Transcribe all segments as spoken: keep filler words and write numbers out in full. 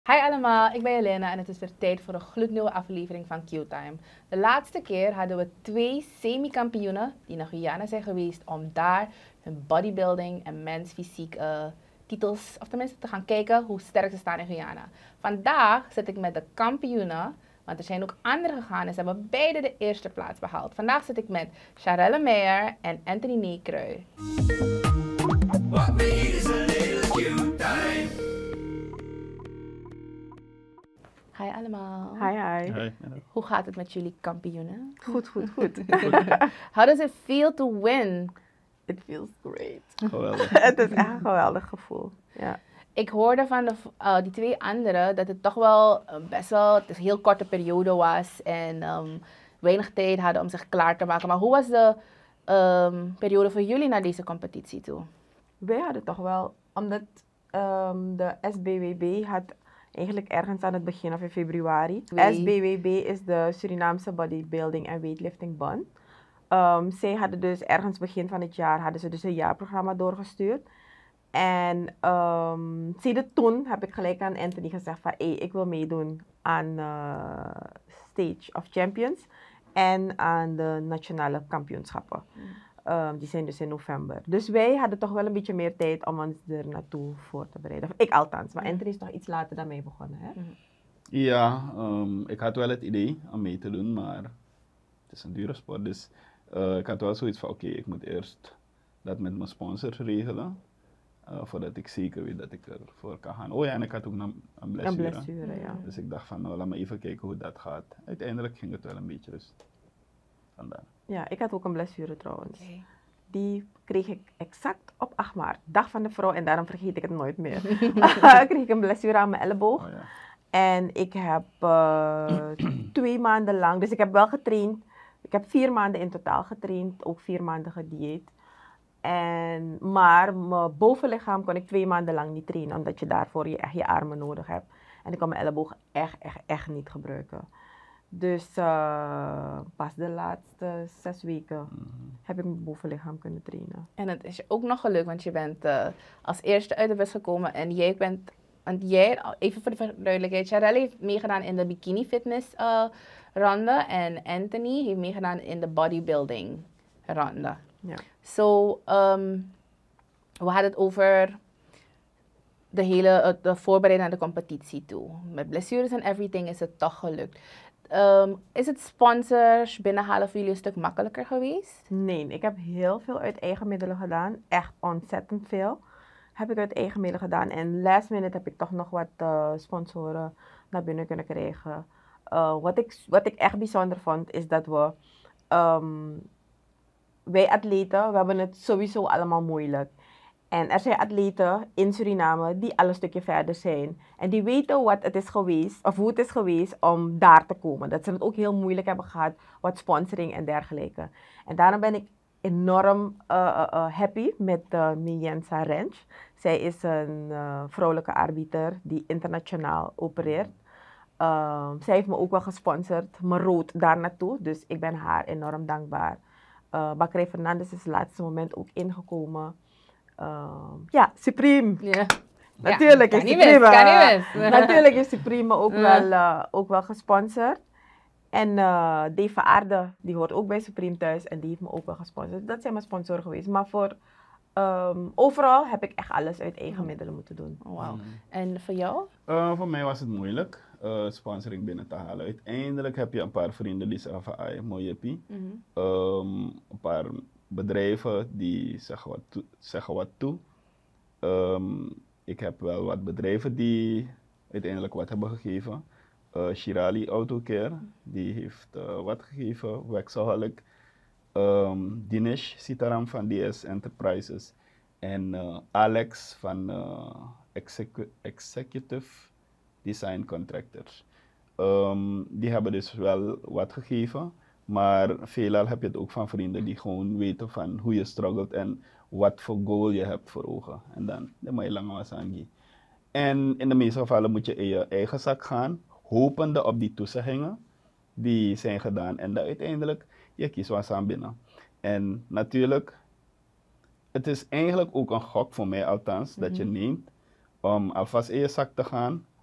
Hi allemaal, ik ben Jelena en het is weer tijd voor een gloednieuwe aflevering van Q-Time. De laatste keer hadden we twee semi-kampioenen die naar Guyana zijn geweest om daar hun bodybuilding en mens fysiek uh, titels, of tenminste te gaan kijken hoe sterk ze staan in Guyana. Vandaag zit ik met de kampioenen, want er zijn ook anderen gegaan en ze hebben beide de eerste plaats behaald. Vandaag zit ik met Charelle Meijer en Anthony Neekrui. What we eat is a little Q-Time. Hi allemaal. Hi, hi. Hi. Hoe gaat het met jullie kampioenen? Goed, goed, goed. How does it feel to win? It feels great. Geweldig. Het is echt een geweldig gevoel. Ja. Ik hoorde van de, uh, die twee anderen dat het toch wel uh, best wel het is een heel korte periode was en um, weinig tijd hadden om zich klaar te maken. Maar hoe was de um, periode voor jullie naar deze competitie toe? Wij hadden toch wel, omdat um, de S B W B had eigenlijk ergens aan het begin of in februari. Wee. S B W B is de Surinaamse Bodybuilding en Weightlifting Bond. Um, zij hadden dus ergens begin van het jaar hadden ze dus een jaarprogramma doorgestuurd. En um, sinds toen heb ik gelijk aan Anthony gezegd van hey, ik wil meedoen aan uh, Stage of Champions en aan de nationale kampioenschappen. Mm. Um, die zijn dus in november. Dus wij hadden toch wel een beetje meer tijd om ons er naartoe voor te bereiden. Of ik althans, maar Anthony is nog iets later dan mij begonnen. Hè? Mm. Ja, um, ik had wel het idee om mee te doen, maar het is een dure sport. Dus uh, ik had wel zoiets van oké, okay, ik moet eerst dat met mijn sponsors regelen. Uh, voordat ik zeker weet dat ik ervoor kan gaan. Oh ja, en ik had ook een, een blessure. Een blessure, ja. Dus ik dacht van nou, laat me even kijken hoe dat gaat. Uiteindelijk ging het wel een beetje dus. Vandaar. Ja, ik had ook een blessure trouwens. Okay. Die kreeg ik exact op acht maart, dag van de vrouw, en daarom vergeet ik het nooit meer. kreeg ik een blessure aan mijn elleboog. Oh, ja. En ik heb uh, twee maanden lang, dus ik heb wel getraind. Ik heb vier maanden in totaal getraind, ook vier maanden gedieet. En, maar mijn bovenlichaam kon ik twee maanden lang niet trainen, omdat je daarvoor je, echt je armen nodig hebt. En ik kon mijn elleboog echt, echt, echt niet gebruiken. Dus uh, pas de laatste zes weken mm-hmm. heb ik mijn bovenlichaam kunnen trainen. En het is je ook nog gelukt, want je bent uh, als eerste uit de bus gekomen en jij bent, want jij, even voor de duidelijkheid, Charelle heeft meegedaan in de bikini fitness uh, ronde en Anthony heeft meegedaan in de bodybuilding ronde. Ja. So, um, we hadden het over de hele de voorbereiding naar de competitie toe. Met blessures en everything is het toch gelukt. Um, is het sponsors binnenhalen voor jullie een stuk makkelijker geweest? Nee, ik heb heel veel uit eigen middelen gedaan. Echt ontzettend veel heb ik uit eigen middelen gedaan. En last minute heb ik toch nog wat uh, sponsoren naar binnen kunnen krijgen. Uh, wat, ik, wat ik echt bijzonder vond is dat we... Um, wij atleten, we hebben het sowieso allemaal moeilijk. En er zijn atleten in Suriname die al een stukje verder zijn. En die weten wat het is geweest, of hoe het is geweest om daar te komen. Dat ze het ook heel moeilijk hebben gehad, wat sponsoring en dergelijke. En daarom ben ik enorm uh, uh, uh, happy met uh, Mienza Rensch. Zij is een uh, vrouwelijke arbiter die internationaal opereert. Uh, zij heeft me ook wel gesponsord, me rood daar naartoe. Dus ik ben haar enorm dankbaar. Uh, Bakray Fernandez is op het laatste moment ook ingekomen. Uh, ja, Supreme. Yeah. Natuurlijk, ja, is Supreme, uh, Natuurlijk is Supreme ook, uh. wel, uh, ook wel gesponsord. En uh, Dave Aarde, die hoort ook bij Supreme thuis en die heeft me ook wel gesponsord. Dat zijn mijn sponsoren geweest. Maar voor um, overal heb ik echt alles uit eigen middelen moeten doen. Wow. Mm. En voor jou? Uh, voor mij was het moeilijk. Uh, sponsoring binnen te halen. Uiteindelijk heb je een paar vrienden die zeggen van, ai, mooi jippie. Mm-hmm. um, een paar bedrijven die zeggen wat toe. Zeggen wat toe. Um, ik heb wel wat bedrijven die uiteindelijk wat hebben gegeven. Uh, Shirali Autocare, die heeft uh, wat gegeven. Waxaholic. Um, Dinesh Sitaram van D S Enterprises. En uh, Alex van uh, Execu- Executive Design Contractors. Um, die hebben dus wel wat gegeven, maar veelal heb je het ook van vrienden die gewoon weten van hoe je struggelt en wat voor goal je hebt voor ogen. En dan, dan moet je lang was aan. En in de meeste gevallen moet je in je eigen zak gaan, hopende op die toezeggingen die zijn gedaan. En dan uiteindelijk, je kiest wat aan binnen. En natuurlijk, het is eigenlijk ook een gok voor mij althans, mm-hmm. dat je neemt om alvast in je zak te gaan.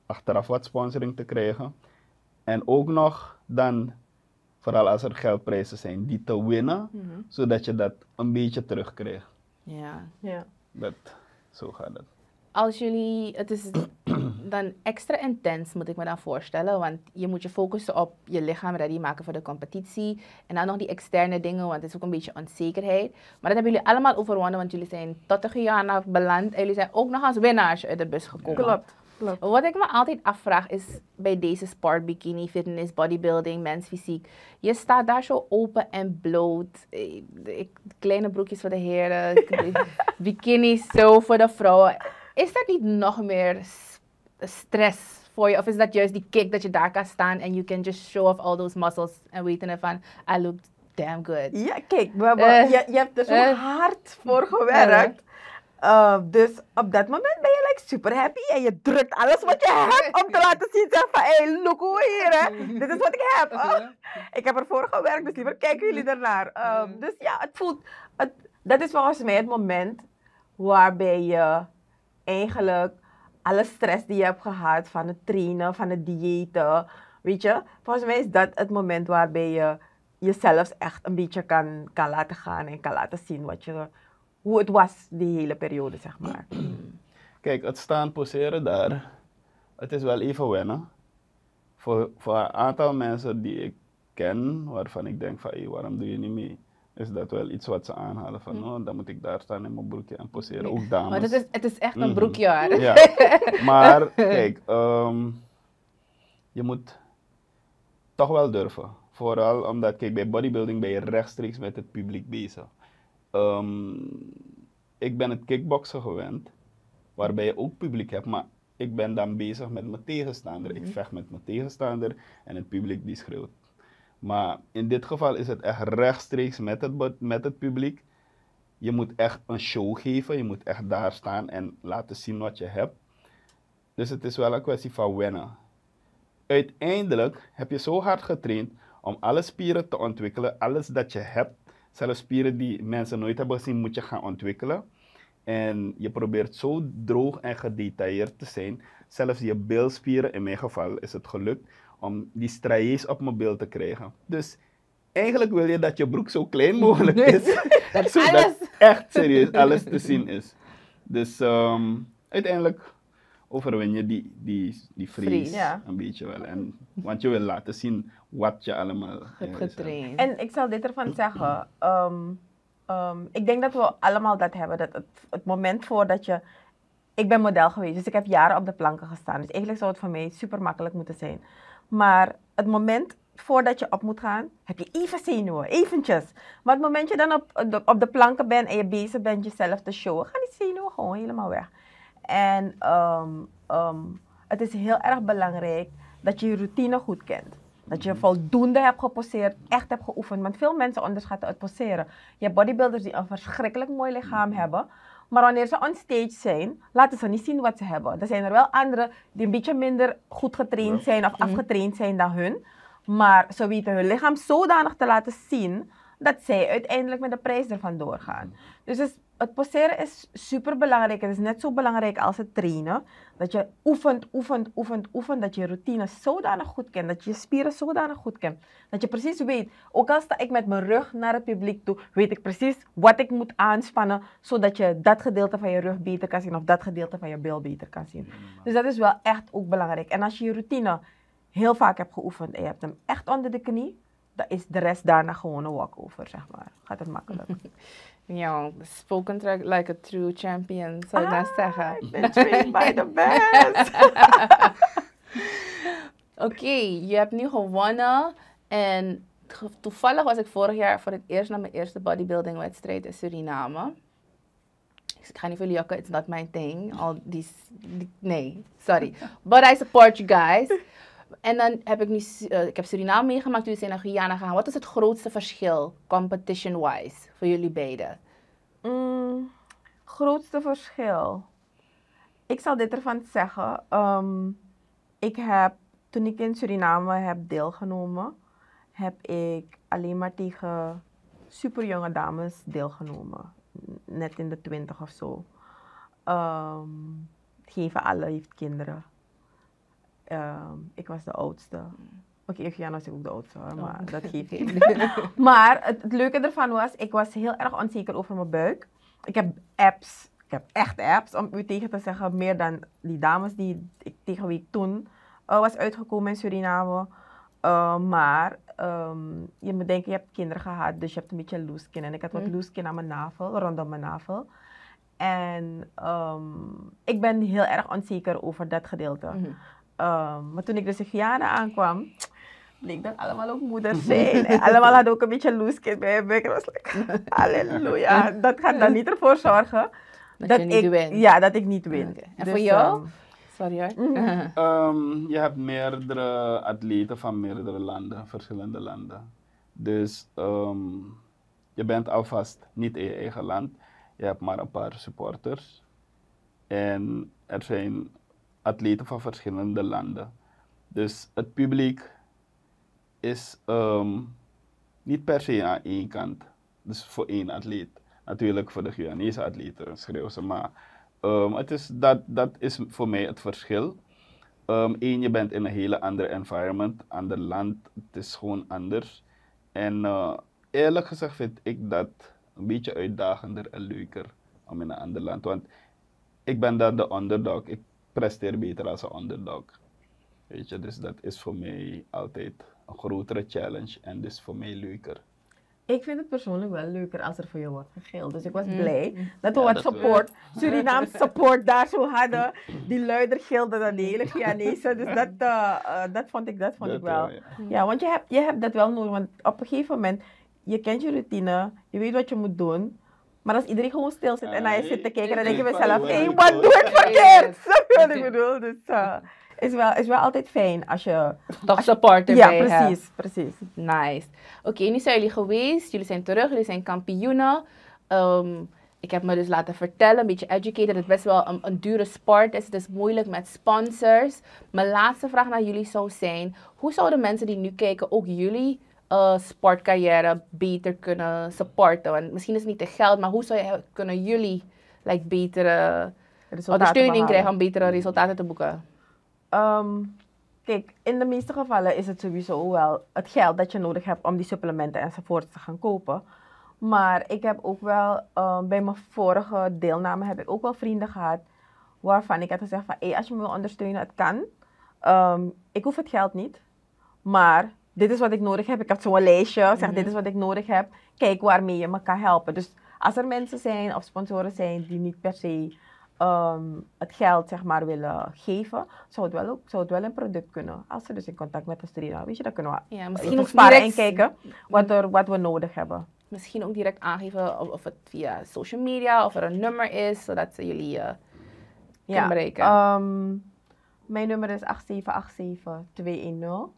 achteraf wat sponsoring te krijgen. En ook nog dan, vooral als er geldprijzen zijn, die te winnen, Mhm. zodat je dat een beetje terugkrijgt. Ja. Ja. Dat, zo gaat het. Als jullie, het is dan extra intens moet ik me dan voorstellen, want je moet je focussen op je lichaam ready maken voor de competitie en dan nog die externe dingen, want het is ook een beetje onzekerheid. Maar dat hebben jullie allemaal overwonnen, want jullie zijn tot de Guyana beland en jullie zijn ook nog als winnaars uit de bus gekomen. Klopt. Klopt. Wat ik me altijd afvraag is bij deze sport, bikini, fitness, bodybuilding, mensfysiek. Je staat daar zo open en bloot. Eh, ik- Kleine broekjes voor de heren, bikinis zo voor de vrouwen. Is dat niet nog meer s- stress voor je? Of is dat juist die kick dat je daar kan staan en you can just show off all those muscles en weten ervan, I look damn good. Ja, kijk, we hebben, Eh, je, je hebt er zo eh. hard voor gewerkt. Uh, dus op dat moment ben je like super happy en je drukt alles wat je hebt om te laten zien. Zeg van, hé, hey, look hoe hier, hè. Dit is wat ik heb. Oh, ik heb ervoor gewerkt, dus liever kijken jullie ernaar. Um, dus ja, het voelt, het, dat is volgens mij het moment waarbij je eigenlijk alle stress die je hebt gehad van het trainen, van het diëten, weet je. Volgens mij is dat het moment waarbij je jezelf echt een beetje kan, kan laten gaan en kan laten zien wat je, hoe het was die hele periode, zeg maar. Kijk, het staan poseren daar, het is wel even wennen. Voor, voor een aantal mensen die ik ken, waarvan ik denk van, hé, waarom doe je niet mee? Is dat wel iets wat ze aanhalen van, oh, dan moet ik daar staan in mijn broekje en poseren, ook dames. Maar het is, het is echt een Mhm. broekje hoor. Ja, maar kijk, ehm, je moet toch wel durven. Vooral omdat, kijk, bij bodybuilding ben je rechtstreeks met het publiek bezig. Ehm, ik ben het kickboksen gewend, waarbij je ook publiek hebt, maar ik ben dan bezig met mijn tegenstander. Ik vecht met mijn tegenstander en het publiek die schreeuwt. Maar in dit geval is het echt rechtstreeks met het, bu- met het publiek. Je moet echt een show geven, je moet echt daar staan en laten zien wat je hebt. Dus het is wel een kwestie van wennen. Uiteindelijk heb je zo hard getraind om alle spieren te ontwikkelen, alles dat je hebt, zelfs spieren die mensen nooit hebben gezien, moet je gaan ontwikkelen. En je probeert zo droog en gedetailleerd te zijn. Zelfs je bilspieren, in mijn geval is het gelukt om die striés op mijn bil te krijgen. Dus eigenlijk wil je dat je broek zo klein mogelijk is. Dat zodat alles. echt serieus alles te zien is. Dus ehm, uiteindelijk overwin je die, die, die vrees Vrees. Ja. een beetje wel. En, want je wil laten zien wat je allemaal Heb juist hebt. getraind. En ik zal dit ervan zeggen. ehm, ehm, ik denk dat we allemaal dat hebben. Dat het, het moment voordat je... Ik ben model geweest, dus ik heb jaren op de planken gestaan. Dus eigenlijk zou het voor mij super makkelijk moeten zijn. Maar het moment voordat je op moet gaan, heb je even zenuwen, eventjes. Maar het moment je dan op de, op de planken bent en je bezig bent jezelf te showen, gaan die zenuwen gewoon helemaal weg. En ehm, ehm, het is heel erg belangrijk dat je je routine goed kent. Dat je voldoende hebt geposeerd, echt hebt geoefend. Want veel mensen onderschatten het poseren. Je hebt bodybuilders die een verschrikkelijk mooi lichaam hebben. Maar wanneer ze on stage zijn, laten ze niet zien wat ze hebben. Er zijn er wel anderen die een beetje minder goed getraind zijn of afgetraind zijn dan hun. Maar ze weten hun lichaam zodanig te laten zien dat zij uiteindelijk met de prijs ervan doorgaan. Dus het, het poseren is super belangrijk. Het is net zo belangrijk als het trainen. Dat je oefent, oefent, oefent, oefent. Dat je je routine zodanig goed kent. Dat je je spieren zodanig goed kent. Dat je precies weet, ook al sta ik met mijn rug naar het publiek toe, weet ik precies wat ik moet aanspannen, zodat je dat gedeelte van je rug beter kan zien of dat gedeelte van je bil beter kan zien. Dus dat is wel echt ook belangrijk. En als je je routine heel vaak hebt geoefend en je hebt hem echt onder de knie, dan is de rest daarna gewoon een walkover, zeg maar. Gaat het makkelijk. Ja, spoken tra- like a true champion, zou ik dan zeggen. Ik ben trained by the best. Oké, je hebt nu gewonnen en to- toevallig was ik vorig jaar voor het eerst naar mijn eerste bodybuilding wedstrijd in Suriname. Ik ga niet voor jullie jokken, it's not my thing. Al die, s- die- nee, sorry. But I support you guys. En dan heb ik nu, Su- eh, ik heb Suriname meegemaakt, jullie zijn naar Guyana gegaan. Wat is het grootste verschil, competition-wise, voor jullie beiden? Mm, grootste verschil. Ik zal dit ervan zeggen. Ehm, ik heb, toen ik in Suriname heb deelgenomen, heb ik alleen maar tegen superjonge dames deelgenomen. Net in de twintig of zo. Ehm geen van allen heeft kinderen. ehm, ik was de oudste. Oké, okay, Gianna was ook de oudste, hoor, maar Oh. dat geeft niet. Maar het, het leuke ervan was, ik was heel erg onzeker over mijn buik. Ik heb apps, ik heb echt apps, om u tegen te zeggen, meer dan die dames die ik, tegen wie ik toen uh, was uitgekomen in Suriname. Uh, maar um, je moet denken, je hebt kinderen gehad, dus je hebt een beetje loose skin. En ik had wat Mm. loose skin aan mijn navel, rondom mijn navel. En um, ik ben heel erg onzeker over dat gedeelte. Mhm. Um, maar toen ik dus de Guyana aankwam, bleek dat allemaal ook moeders zijn. En allemaal hadden ook een beetje loose skin bij hun buik. En was like, halleluja. Dat gaat dan niet ervoor zorgen Dat je niet ik, wint. ja, dat ik niet win. Oké. En Dus, voor jou? um, Sorry hoor. Ehm, je hebt meerdere atleten van meerdere landen, verschillende landen. Dus ehm, je bent alvast niet in je eigen land. Je hebt maar een paar supporters. En er zijn atleten van verschillende landen. Dus het publiek is ehm, niet per se aan één kant. Dus voor één atleet. Natuurlijk voor de Guyanese atleten schreeuwen ze, maar um, het is, dat, dat is voor mij het verschil. Um, Eén, je bent in een hele andere environment, ander land, het is gewoon anders. En uh, eerlijk gezegd vind ik dat een beetje uitdagender en leuker om in een ander land. Want ik ben daar de underdog, ik presteer beter als een underdog. Weet je, dus dat is voor mij altijd een grotere challenge en dus voor mij leuker. ik vind het persoonlijk wel leuker als er voor je wordt gegild. Dus ik was Mm. blij dat we Ja, wat dat support, Surinaams support daar zo hadden. Die luider gilden dan de hele Guyanese. Dus dat, uh, uh, dat vond ik, dat vond Dat, ik wel. uh, ja. Ja, want je hebt, je hebt dat wel nodig. Want op een gegeven moment, je kent je routine, je weet wat je moet doen. Maar als iedereen gewoon stil zit en naar je zit te kijken, dan denk je bij jezelf, hé, hey, wat doe ik verkeerd? Snap je wat ik bedoel? Dus uh, is wel, is wel altijd fijn als je... Toch support Ja, erbij hebt. precies, precies. Nice. Oké, nu zijn jullie geweest. Jullie zijn terug. Jullie zijn kampioenen. Ehm, ik heb me dus laten vertellen, een beetje educated, dat het best wel een, een dure sport is. Het is moeilijk met sponsors. Mijn laatste vraag naar jullie zou zijn, hoe zouden mensen die nu kijken ook jullie uh, sportcarrière beter kunnen supporten? Want misschien is het niet de geld, maar hoe zou je, kunnen jullie like, betere Resultaten ondersteuning behalen. krijgen om betere resultaten te boeken? Um, kijk, in de meeste gevallen is het sowieso wel het geld dat je nodig hebt om die supplementen enzovoort te gaan kopen. Maar ik heb ook wel, um, bij mijn vorige deelname heb ik ook wel vrienden gehad waarvan ik had gezegd van, hey, als je me wil ondersteunen, het kan. Um, ik hoef het geld niet, maar dit is wat ik nodig heb. Ik heb zo'n lijstje, zeg Mhm. dit is wat ik nodig heb. Kijk waarmee je me kan helpen. Dus als er mensen zijn of sponsoren zijn die niet per se um, het geld zeg maar willen geven, zou het wel ook zou het wel een product kunnen. Als ze dus in contact met de studie, weet je, dan kunnen we Ja, misschien ook sparen en direct- kijken wat, er, wat we nodig hebben. Misschien ook direct aangeven of, of het via social media of er een nummer is, zodat ze jullie uh, kunnen bereiken. um, mijn nummer is acht zeven acht zeven twee een nul.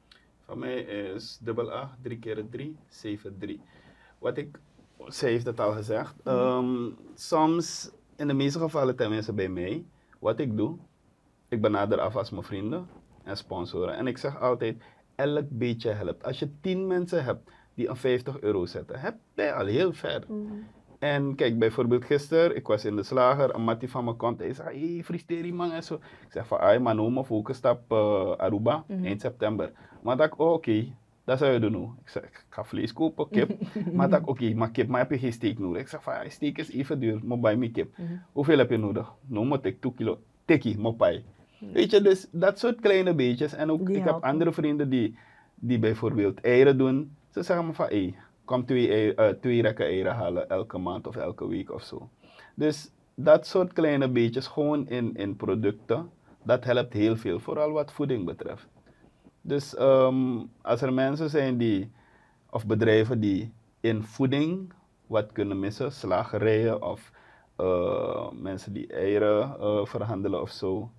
Van mij is dubbel acht, drie keer drie, zeven drie. Wat ik, zij heeft het al gezegd, um, soms, in de meeste gevallen tenminste bij mij, wat ik doe, ik benader alvast mijn vrienden en sponsoren. En ik zeg altijd, elk beetje helpt. Als je tien mensen hebt die een vijftig euro zetten, heb je al heel ver. En kijk, bijvoorbeeld gisteren, ik was in de slager, een mattie van me komt, hij zei, hé, hey, fristeri man en zo. Ik zeg van, ai, maar nou, mijn focus op uh, Aruba, Mhm. eind september. Maar dat ik, oh, oké, okay, dat zou je doen nu. Ik zeg, ik ga vlees kopen, kip. Maar dat ik, oké, okay, maar kip, maar heb je geen steak nodig? Ik zeg van, ja, steak is even duur, maar bij me kip. Mhm. Hoeveel heb je nodig? Nou moet ik twee kilo, tikkie, mopai. Weet je, dus dat soort kleine beetjes. En ook, Die ik heb helpen. andere vrienden die, die bijvoorbeeld eieren doen. Ze zeggen me van, hé, hey, kom twee, ei- eh, twee rekken eieren halen elke maand of elke week of zo. Dus dat soort kleine beetjes, gewoon in, in producten, dat helpt heel veel, vooral wat voeding betreft. Dus ehm, als er mensen zijn die, of bedrijven die in voeding wat kunnen missen, slagerijen of eh, mensen die eieren eh, verhandelen of zo,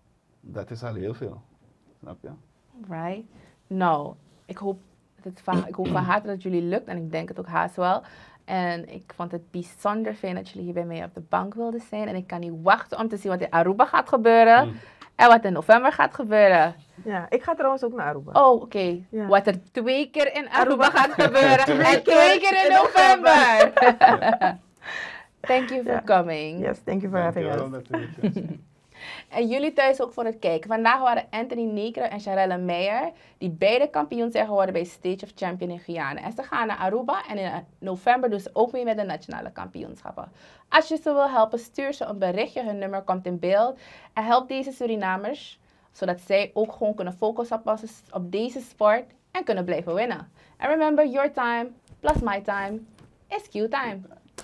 dat is al heel veel. Snap je? Right? Nou, ik hoop, het va- ik hoop van harte dat het jullie lukt en ik denk het ook haast wel. En ik vond het bijzonder fijn dat jullie hier bij mij op de bank wilden zijn. En ik kan niet wachten om te zien wat in Aruba gaat gebeuren Mm. en wat in november gaat gebeuren. Ja, ik ga trouwens ook naar Aruba. Oh, oké. Ja. Wat er twee keer in Aruba Aruba. gaat gebeuren en twee keer in in november. Thank you for Ja. coming. Yes, thank you for having us. Dankjewel dat u het was. En jullie thuis ook voor het kijken. Vandaag waren Anthony Negre en Sharelle Meijer, die beide kampioen zijn geworden bij Stage of Champion in Guyana. En ze gaan naar Aruba en in november doen ze ook mee met de nationale kampioenschappen. Als je ze wil helpen, stuur ze een berichtje, hun nummer komt in beeld. En help deze Surinamers, zodat zij ook gewoon kunnen focussen op, op deze sport en kunnen blijven winnen. And remember, your time plus my time is Q-time.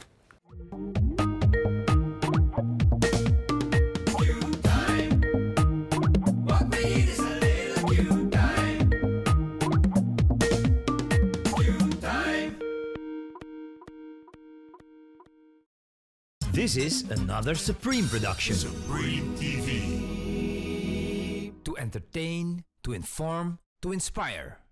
This is another Supreme production. Supreme T V. To entertain, to inform, to inspire.